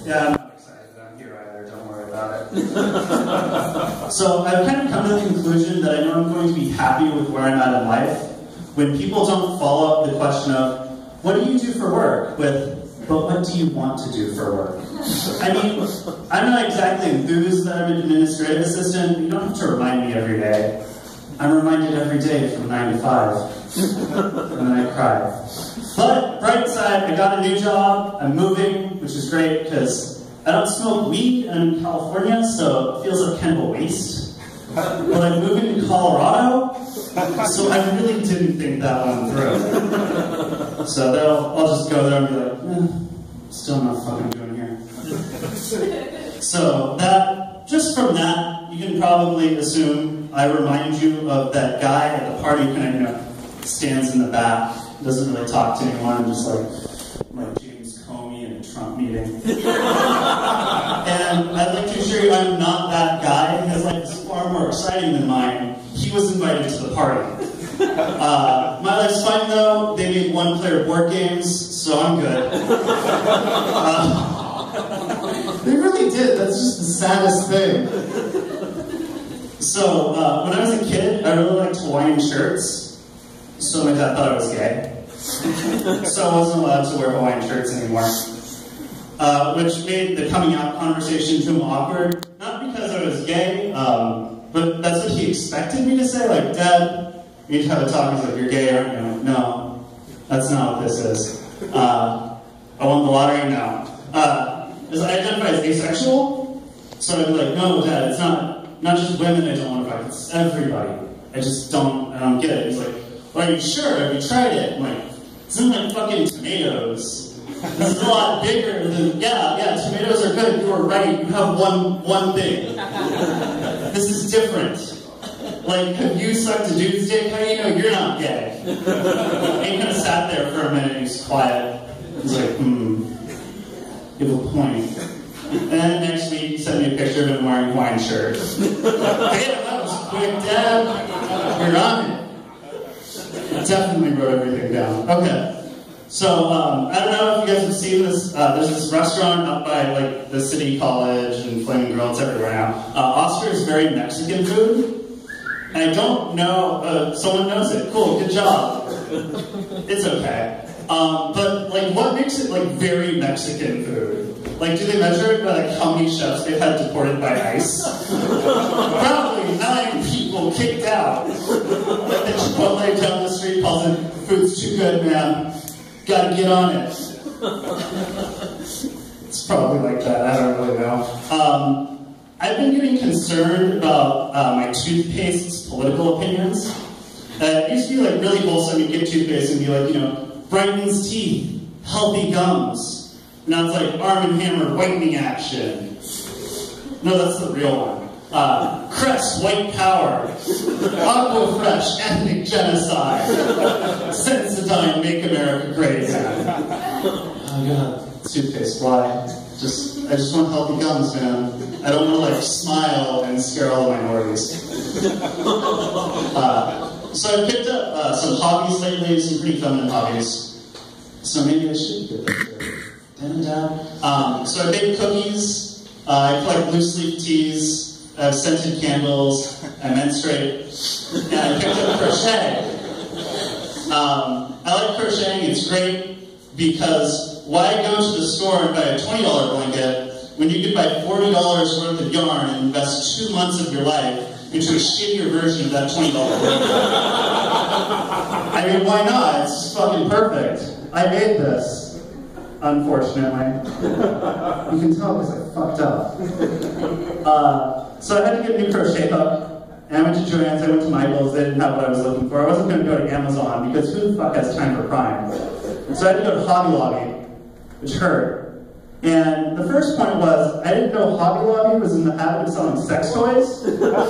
Yeah, I'm not excited that I'm here either, don't worry about it. So I've kind of come to the conclusion that I know I'm going to be happy with where I'm at in life when people don't follow up the question of, what do you do for work? With, but what do you want to do for work? I mean, I'm not exactly enthused that I'm an administrative assistant, but you don't have to remind me every day. I'm reminded every day from 9 to 5, and then I cry. But, bright side, I got a new job, I'm moving, which is great, because I don't smoke weed, and I'm in California, so it feels like kind of a waste. But I'm moving to Colorado, so I really didn't think that one through. So I'll just go there and be like, still not fucking doing here. So just from that, you can probably assume I remind you of that guy at the party who kind of, stands in the back, doesn't really talk to anyone, just like James Comey in a Trump meeting. And I'd like to assure you I'm not that guy. His life is far more exciting than mine. He was invited to the party. My life's fine though. They made one-player board games, so I'm good. They really did. That's just the saddest thing. So, when I was a kid, I really liked Hawaiian shirts. So my dad thought I was gay. So I wasn't allowed to wear Hawaiian shirts anymore. Which made the coming out conversation too awkward. Not because I was gay, but that's what he expected me to say. Like, Dad, we need to have a talk. He's like, you're gay, aren't you? I'm like, no, that's not what this is. I won the lottery now. As I identify as asexual, so I'd be like, no, Dad, it's not just women I don't want to fuck, it's everybody. I don't get it. He's like, well, are you sure? Have you tried it? I'm like, it's in like fucking tomatoes. This is a lot bigger than, yeah, tomatoes are good, you were right, you have one thing. This is different. Like, have you sucked a dude's dick? How do you know you're not gay? And he kind of sat there for a minute, and he's quiet. He's like, you have a point. And then next week, he sent me a picture of him wearing a Hawaiian shirt. Damn, that was quick, Dad. You're on it. I definitely wrote everything down. Okay. So, I don't know if you guys have seen this. There's this restaurant up by, like, the City College and Flaming Grill. It's everywhere now. Oscar's very Mexican food. And I don't know, someone knows it. Cool, good job. It's okay. But, like, what makes it, like, very Mexican food? Like, do they measure it by, like, how many chefs they've had deported by ICE? Probably 9 people kicked out. Like, the Chipotle down the street calls it, food's too good, man. Gotta get on it. It's probably like that, I don't really know. I've been getting concerned about my toothpaste's political opinions. It used to be like really wholesome. You'd get toothpaste and be like, brightens teeth, healthy gums. Now it's like Arm & Hammer whitening action. No, that's the real one. Crest, white power. Aquafresh, ethnic genocide. Sensodyne, make America great again. Oh god, toothpaste, why? I just want healthy gums, man. I don't want to like smile and scare all the minorities. So I picked up some hobbies lately, some pretty feminine hobbies. So maybe I should get them to so I bake cookies, I collect loose leaf teas, I have scented candles, I menstruate, and I picked up crochet. I like crocheting, it's great, because why go to the store and buy a $20 blanket when you could buy $40 worth of yarn and invest 2 months of your life into a shittier version of that $20 blanket? I mean, why not? It's just fucking perfect. I made this, unfortunately. You can tell because I fucked up. So I had to get a new crochet hook, and I went to Joann's, I went to Michael's, they didn't have what I was looking for. I wasn't going to go to Amazon, because who the fuck has time for Prime? So I had to go to Hobby Lobby, which hurt. And the first point was, I didn't know Hobby Lobby was in the habit of selling sex toys.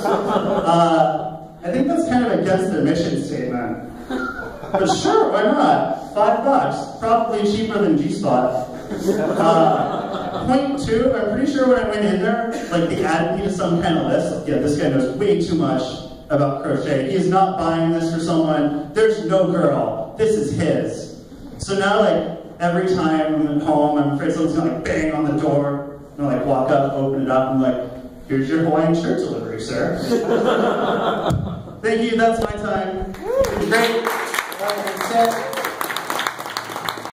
I think that's kind of against their mission statement. But sure, why not? $5, probably cheaper than G-Spot. Point 2, I'm pretty sure when I went in there, like they added me to some kind of list. Like, yeah, this guy knows way too much about crochet. He is not buying this for someone. There's no girl. This is his. So now, like, every time I'm at home, I'm afraid someone's gonna like bang on the door, and I like walk up, open it up, and I'm like, here's your Hawaiian shirt delivery, sir. Thank you, that's my time. Great.